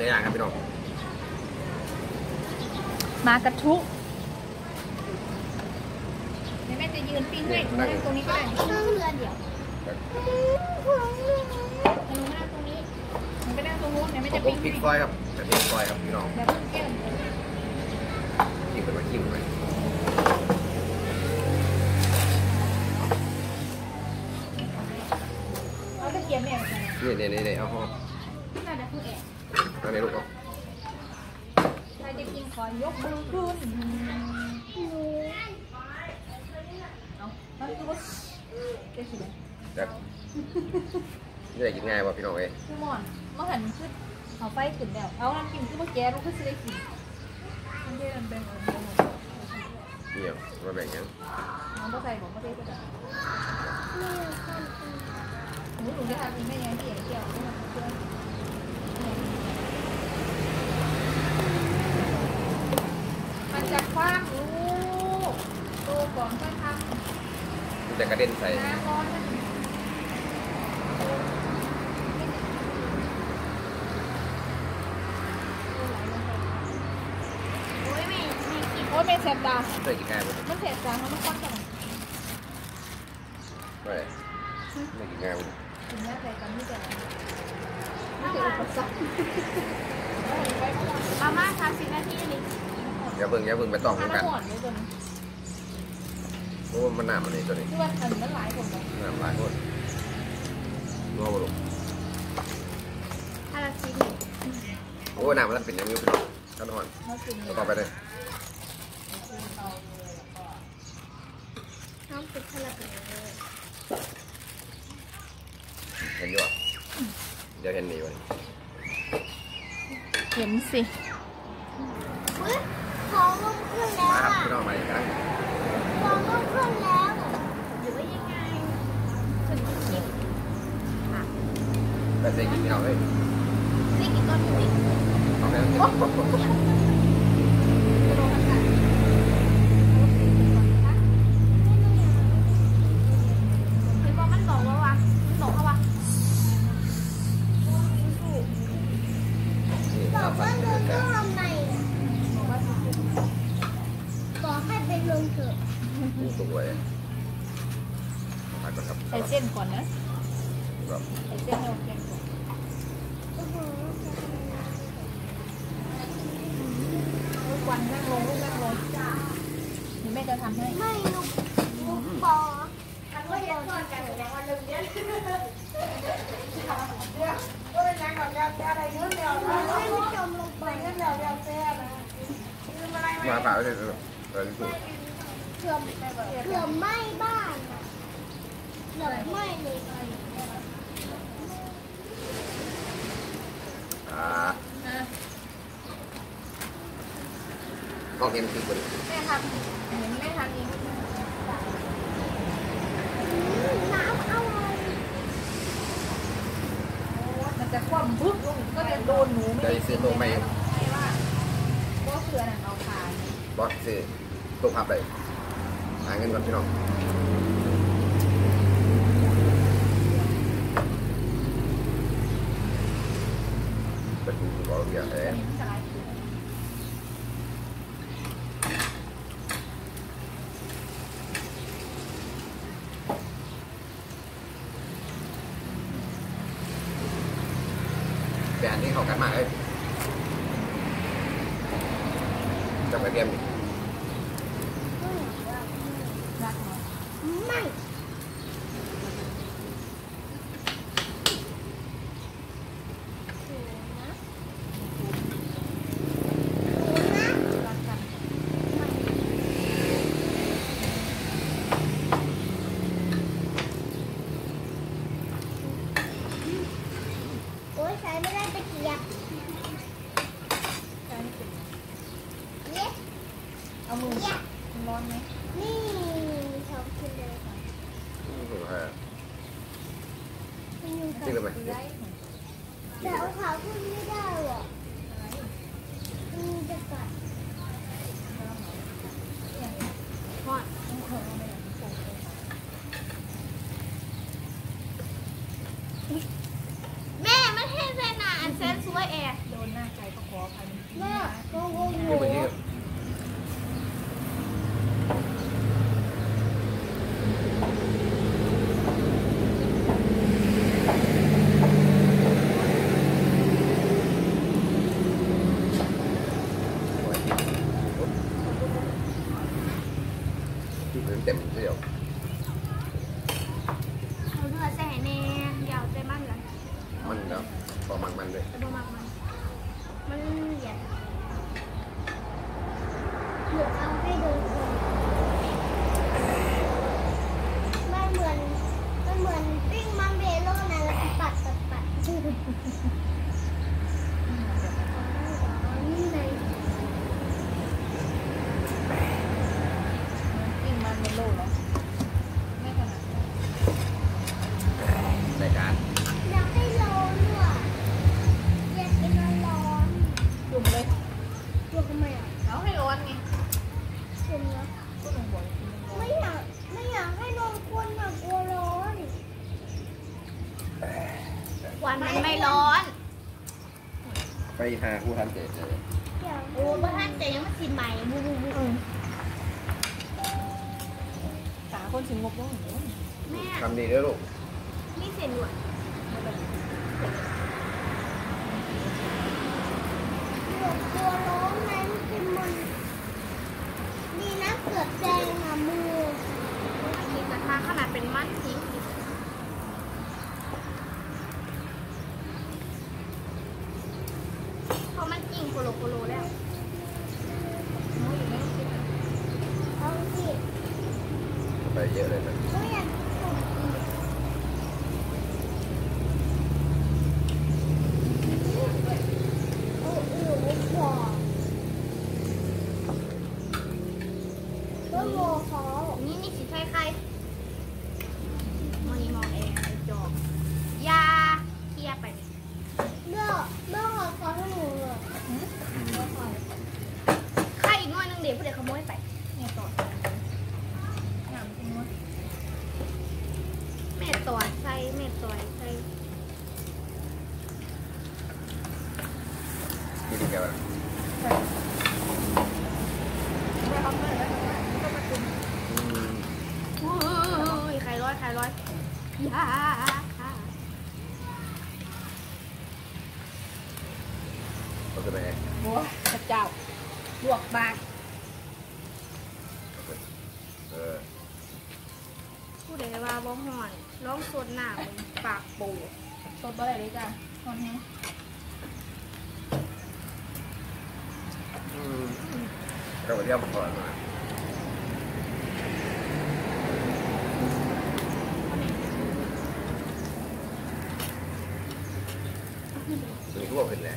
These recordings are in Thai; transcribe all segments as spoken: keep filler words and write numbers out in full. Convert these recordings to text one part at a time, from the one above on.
นื้อย่างครับพี่น้องมากระทุแม่จะยืนปิ้งให้นั่งตรงนี้ก็ได้นั่งเรือเดี๋ยวนั่งตรงนี้มันไปนั่งตรงนู้นเนี่ยไม่จะปิ้งพริกซอยครับจะพริกซอยครับพี่น้องแบบเกี้ยวจิ้มไปจิ้มไปเอาตะเกียบเนี่ยนี่นี่นี่เอาห้องน่าจะคือแอบนั่นนี่ลูกเอาใครจะกินขอยกมือขึ้นจักนี่ได้กินง่ายป่ะพี่น้องเอ้ยคือมอนเมื่อหันคือเอาไฟขึ้นแล้วเอาน้ำกินคือเมื่อแกลูกคือจะได้กินมันได้มันแบ่งเอาเดี๋ยวมาแบ่งยังน้องก็ใส่ผมก็ได้ก็ได้หนูหนูจะทำเองได้ยังพี่เอ๋เกี่ยวมันจะคว้างลูกตัวก่อนก็ทำมันจะกระเด็นใส่โอ้ยไม่ไม่กินโอ้ยไม่แสบตาเคยกินง่ายไหมมันแสบตามันต้องคว้างกันไม่ไม่กินง่ายเลยกินง่ายแต่กันไม่แต่ไม่แต่อุปสรรคมาม่าทำสิบนาทีนี่อย่าเบิ่งอย่าเบิ่งไปต้องกันโอ้มันหนามันนี่ตัวนี้ที่ว่าอันมันหลายคนหนาหลายคนงอบ่ลูกถ้าเราชิมโอ้หนามันเป็นยังไงพี่น้องกันอ่อนต่อไปเลยน้ำติดทะเลเห็นอยู่อ่ะเดี๋ยวเห็นนี่วันเห็นสิท้องลงขึ้นแล้วมาครับพี่น้องมาอีกครั้งท้องลงขึ้นแล้วหรือว่ายังไงขึ้นคิดค่ะแต่เซ็กินพี่น้องเลยเซ็กินก้อนหมูอีกเอาไปเอาไปใส่เส้นก่อนนะใส่เส้นให้โอเคก่อนลูกวันนั่งลงลูกนั่งลงเดี๋ยวแม่จะทำให้ไม่ลูกลูกปอทำก็เห็นก่อนกันแต่วันหนึ่งเนี่ยก็เป็นงานก่อนแล้วอะไรเงี้ยเดียวไม่จมลงไปเงี้ยเดียวเดียวเสียนะมาเปล่าเลยอะไรที่สุดเกือบเกือบไหม้บ้านเกือบไหม้เลยอ่าก็เห็นคือคนแม่ทำเห็นแม่ทำเองน้ำอะไรมันจะคว่ำบึ้งก็จะโดนหนูไม่ได้ซื้อตัวใหม่ว่าบอสเสือน่ะเอาขายบอสซื้อตัวพับเลยหาเงินก่อนพี่น้องเป็นผู้บริหารเองแบรนด์นี้เข้ากันมากเลยจะไปเรียนไม่โอ้ยใช้ไม่ได้ตะเกียบเอามือร้อนไหมนี่ชอบขึ้นเลยค่ะจริงหรือไม่แต่เอาขาขึ้นไม่ได้หรอมันจะกัดทอดแม่มันให้เซนอ่ะอันเซนสวยแอร์โดนหน้าใจแม่ก็งงที่เมื่อกี้ที่พื้นเต็มเที่ยวเอาเนื้อใส่แน่ยาวใจมันเลยมันแล้วพอมันมันเลยแต่บ่มักมันมันเหยียดเดี๋ยวเอาให้ดูก่อนมันเหมือนมันเหมือนปิ้งมังเบโลนะแล้วก็ปัดปัดปัดนี่ไงปิ้งมันเป็นโลเหรอไม่ขนาดนั้นในการอยากให้ร้อนว่ะอยากกินร้อนจุ่มเลยๆตัวทำไมอ่ะเอาให้ร้อนไงเค็มนะก็ลงบ่อยกินมันร้อนไม่อยากไม่อยากให้นอนควนอ่ะกลัวร้อนวันมันไม่ร้อนไปหาผู้ทันเด็ดเลยโอ้บ้านแต่ยังไม่กินใหม่บูบูบูตาคนสิงงบบ้างเหรอแม่ทำดีด้วยลูกนี่เสร็จหนวดกลัวร้อนไหมกินมันดีนะเกือบแดงอ่ะมือมีกระทะขนาดเป็นมัดทิ้งเพราะมันกิ่งโคโลโคโลแล้วเอาสิไปเยอะเลยนะก็อยากโอ้โหขอก็โมเขานี่นี่สิใครใครมอนี่มองเองไอ้จอกยาเคลียร์ไปเลือกเลือกขอขอให้หนูเลยใครอีกหน่อยนึงเดี๋ยวผู้เด็กขโมยไปเนี่ยต่อน้ำจริงวะแม่ตัวใส่แม่ตัวใส่ที่ดีแกวะไม่เอาไม่ได้ก็มาจุ่มอุ้ยไข่ร้อยไข่ร้อยยาเราจะไปบัวพระเจ้าลวกบางเออผู้ใดว่าบ่ห่อนร้องสดหน้ามึงปากปูสดบ่ได้เลยจ้ะตอนนี้เราไปเที่ยวก่อนมาตัวนี้ก็บอกเป็นแหละ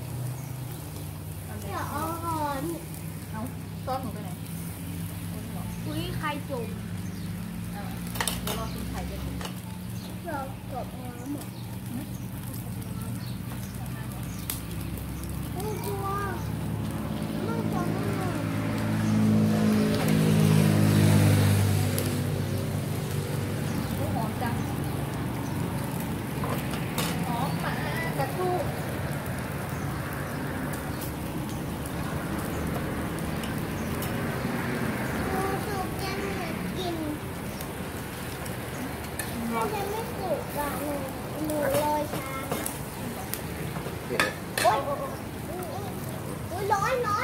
อย่าอ่อนเอาซอสหนูไปไหนอุ้ยใครจมเออเดี๋ยวรอกินไข่จะถูกเรากดน้ำอ่ะโอ้กลัวไม่จมไม่เลยหอมจังหอมมากระทู้สุกยังอยากกินถ้าจะไม่สุกอ่ะหนูหนูลอยช้าที่ไหนโอ๊ยอุ้ยร้อนร้อน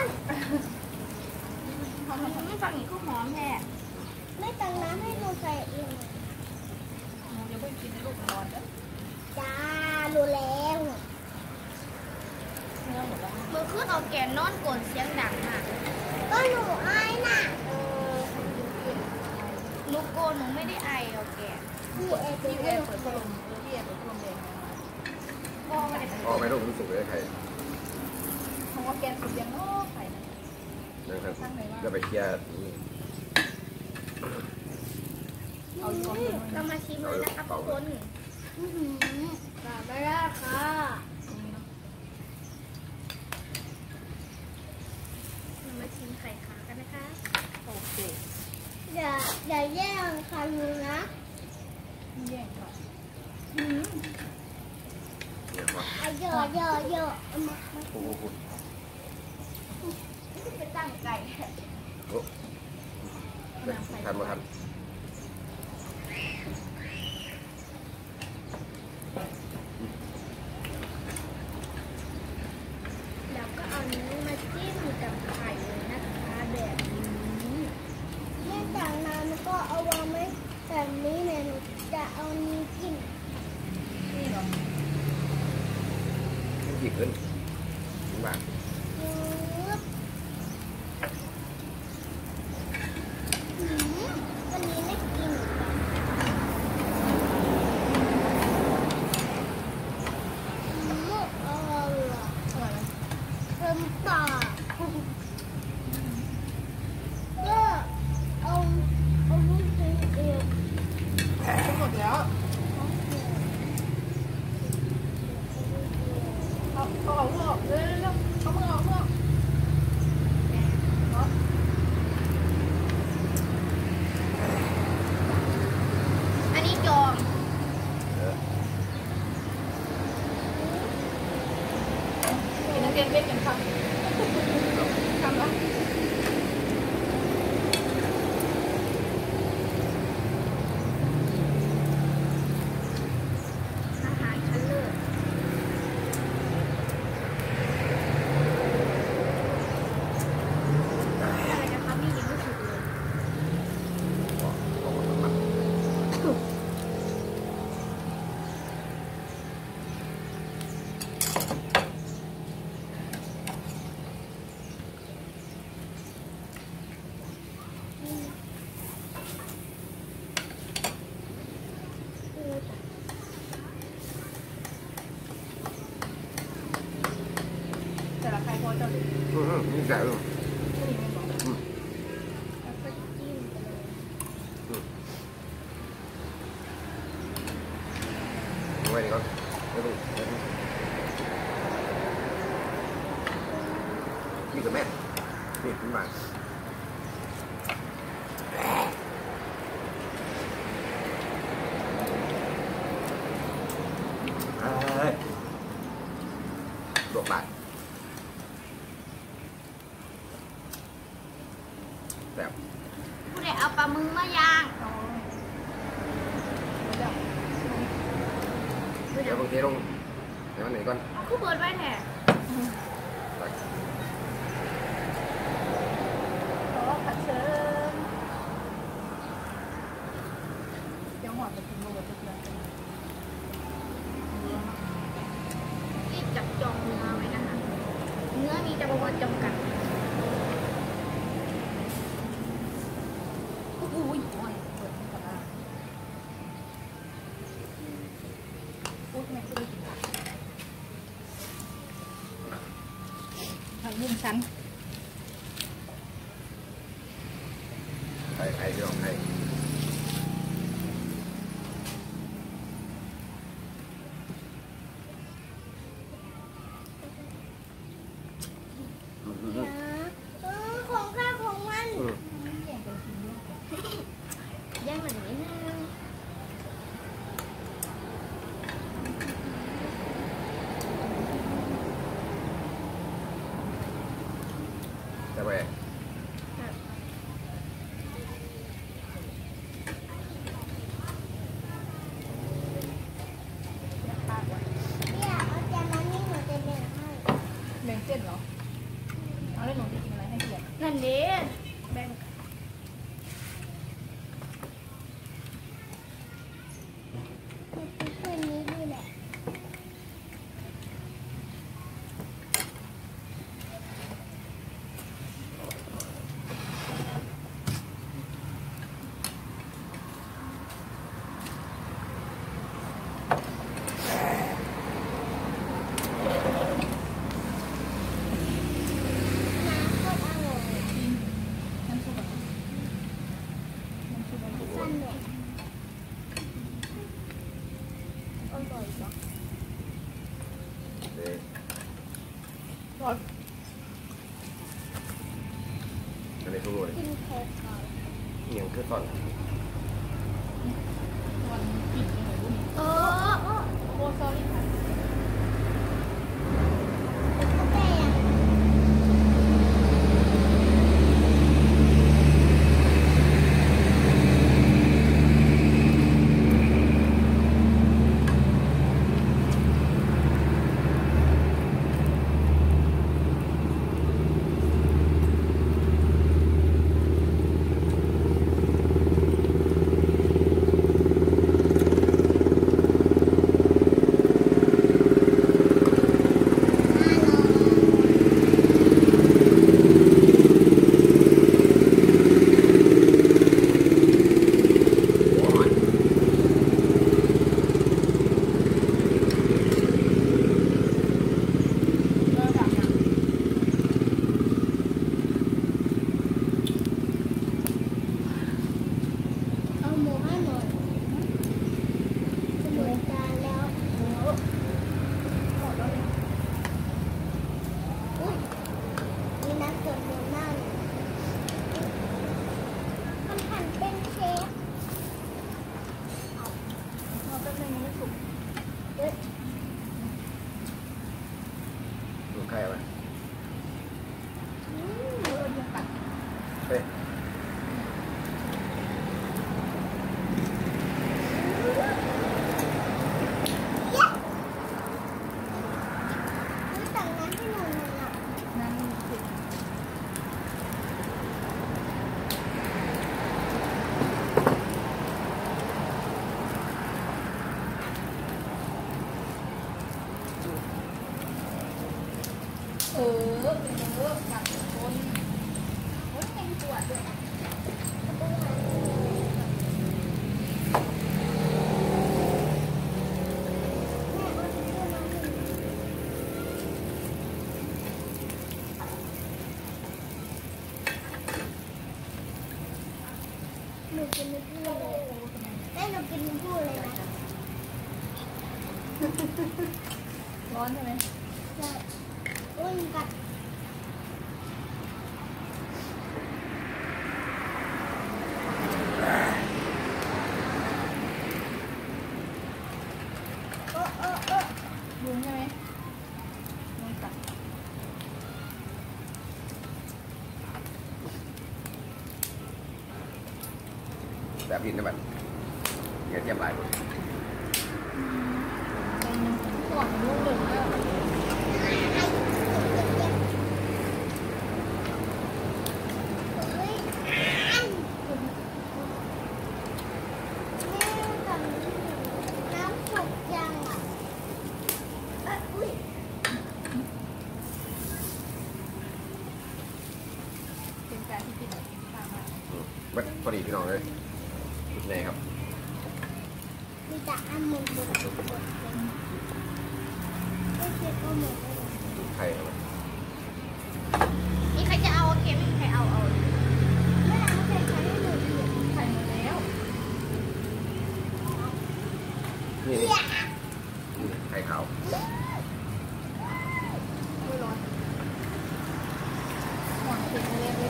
ไม่ฟังอีกก็หอมแท้ไม่ตังน้ำให้หนูใส่เองหนูจะไปกินในลูกร้อนเด้อจ้ารู้แล้วเนื้อหมดแล้วมือขึ้นเอาแกนนอนกลนเสียงดังมากก็หนูอายน่ะเออหนูโกนหนูไม่ได้ไอเอาแกนพี่เอพี่พี่แอเอร์เปิดพัดลมหรือพี่แอร์เปิดพัดลมแดงก็ไม่ได้พ่อไม่ต้องรู้สึกเลยใครเพราะว่าแกงสุกยังนอกไข่นะนะครับจะไปเคลียร์เอาอยู่ก่อนเรามาชิมเลยนะคะทุกคนกลับมาแล้วค่ะเรามาชิมไข่ขากันนะคะโอเคอย่าอย่าแย่งค่ะลูนะแย่งก่อนเนี่ยว่าอ่ะเยอะเยอะเยอะเอามามาพูดพูดตั้งไก่โอ้ทันมาทันแล้วก็เอานี้มาจิ้มกับไข่เลยนะคะแบบนี้เนื่องจากนั้นก็เอาวางไว้แบบนี้เนี่ยหนูจะเอานี้จิ้มนี่เหรอดีขึ้นถึงบ้านปึ๊บอืมวันนี้ไม่กินอืมอร่อยอ่ะอร่อยไหมเต็มปากก็เอาเอาลูกชิ้นเองจะหมดแล้วเอาเอาเอาออกเร็วเร็วเอามือออกมือออกเนาะอันนี้จองเออกินนักเรียนเรียกกันคำคำละอาหารชั้นเลิศอะไรนะคะมียังไม่ถูกเลยบอกบอกว่ามันอืมแต่ละใครพอจะหรืออืมนี่แซ่บเลยไม่มีไม่บอกแล้วก็จิ้มไปเลยเอาไว้ดีก่อนไม่ต้องนี่กับแม่นี่ถึงบ้านเอ้ยลวกบาดแซ่บผู้ใดเอาปลาหมึกมาย่างอ๋อไม่ได้เดี๋ยวบางทีลงเดี๋ยวมันไหนก่อนเอาคู่เบิร์ดไว้แท้ไปขอขัดเชิญยังหอดจะกินโรตีเพื่อนรีบจับจองเนื้อไว้นะคะเนื้อมีจำนวนจำกัดอุ้ยโอ้ยเปิดก่อนนะอุ้ยแม่ก็ได้กินทำยิ่งชั้นไข่ไข่พี่น้องไข่อืมอืมอืมเออของข้าของมันอืมแย่งกันกินด้วยย่างแบบนี้นึงจะไปปากไว้เนี่ยเอาจานนั้นนี่หนูจะแบ่งให้แบ่งเส้นเหรอ เอาแล้วหนูจะกินอะไรให้เกียรตินั่นเด้แบ่ง คืนนี้ดีแหละ น้ำก็อร่อยน้ำซุปอะน้ำซุปอะไรสั้นเลยอร่อยปะเดี๋ยวร้อนอันนี้ทุกคนกินแค่ก่อนเอียงคือตอนวันปิดยังไงรู้นี่เออเออโอ้ซอรี่ค่ะแต่ยังเฮ้ยแต่งงานให้หนูหน่อยอ่ะนั่นสิเออเป็นเยอะหนักคนโอ้ยเป็นปวดด้วยหนูกินไม่พูดเลยได้หนูกินไม่พูดเลยนะร้อนใช่ไหมใช่อุ้ยกัดโอ้โอ้โอ้ยุงใช่ไหมยุงกัดแบบนี้นะบัดเงี้ยเทียบหลายคนเป็นส่วนยุงเหลืองอะเฮ้ยอันแม่กับน้ำสุกยังอ่ะเอ้ยอุ้ยเป็นการที่กินแบบกินข้าวมากบัดพอดีพี่น้องเลยชุดไหนครับมีแต่อันหมุนบดบดบดเลยไม่เก็บก็หมดเลยชุดไทยครับนี่ใครจะเอาเค็มใครเอาเอาไม่เอาใครใครให้หนูอีกไข่หมดแล้วนี่นี่นี่ไข่ขาวไม่ร้อนหวานเค็มเล็กเลย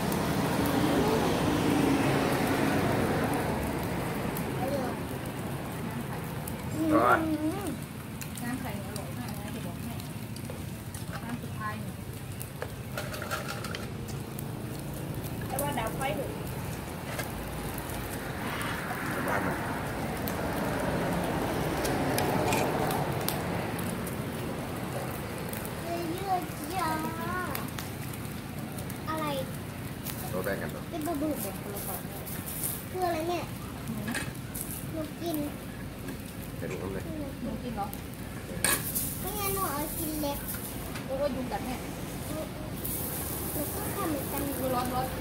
ก็น้ำไข่อร่อยมากนะจะบอกให้น้ำสุดท้ายเนี่ยแต่ว่าดาวไฟถูกบ้านมันเยอะจ้าอะไรเราแบ่งกันเนาะเป็นบะบุกคืออะไรเนี่ยหนูกินเห็นผมเลยหนูกินเหรอไม่งั้นหนูเอากินเล็กโอ้ยยุงกัดเนี่ยหนูก็ทำเหมือนกันดูร้อนร้อน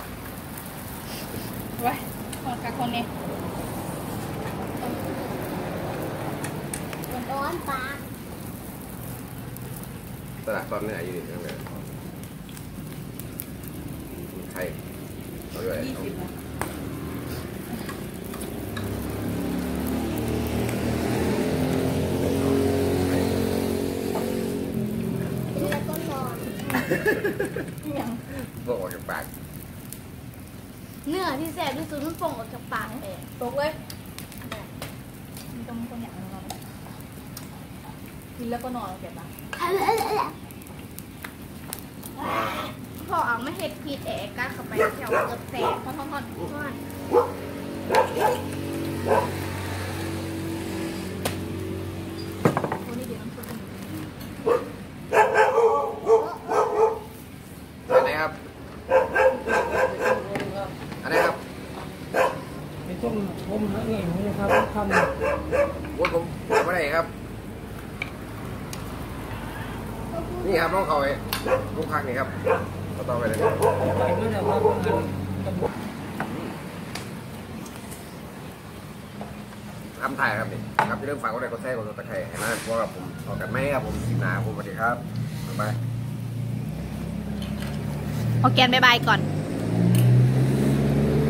ไว้คนกับคนนี้มันร้อนปากตลาดตอนนี้อยู่นี่ทั้งนั้นไข่เอาด้วยยี่เอาสิบนะกินแล้วก็นอนอย่างบอกออกจากปากเนื้อที่แซ่บที่สุดมันฟองออกจากปากเลยตกเลยมีตรงคนอย่างเรากินแล้วก็นอนเก็บปะพอเอาไม่เห็ดพีดแอกก้าเข้าไปแถวเกือบแสบทอดทอดทอดทอดตัวนี้เดี๋ยวน้ำซุปเป็นอันไหนครับอันไหนครับเป็นช่วงผมหาเองนะครับทำโอ้ยผมผมไม่ได้ครับ นี่ครับน้องเขาไอ้ลูกค้านี่ครับก็ต้องไปเลยไปด้วยนะครับงานกับทำถ่ายครับนี่ครับอย่าลืมฝากกดไลค์กดแชร์กดติดตามให้นะเพราะว่าผมต่อกันไม่ครับผมสิบหนาผมสวัสดีครับบ๊ายบายโอเคบายบายก่อน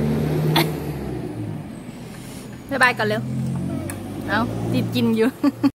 บายบายก่อนเร็วเอาติดกินอยู่